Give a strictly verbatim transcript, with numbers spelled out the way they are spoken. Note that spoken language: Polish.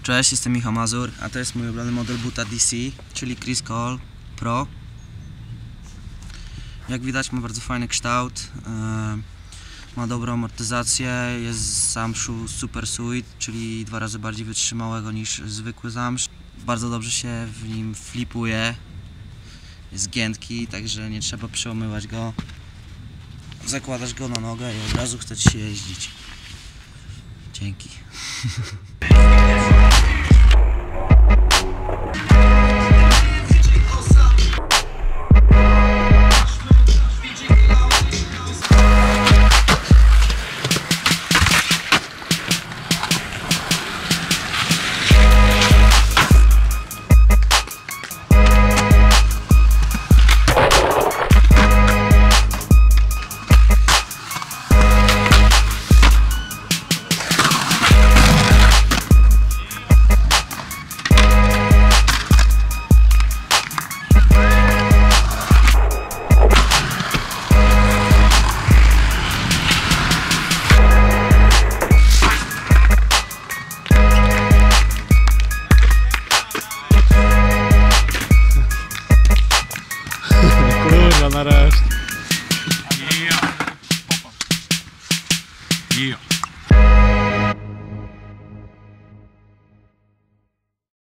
Cześć, jestem Michał Mazur, a to jest mój ulubiony model buta D C, czyli Chris Cole Pro. Jak widać, ma bardzo fajny kształt, yy, ma dobrą amortyzację, jest zamszu Super Suede, czyli dwa razy bardziej wytrzymałego niż zwykły zamsz. Bardzo dobrze się w nim flipuje, jest giętki, także nie trzeba przełamywać go. Zakładasz go na nogę i od razu chce ci się jeździć. Dzięki. Kurwa, nareszcie. Yeah.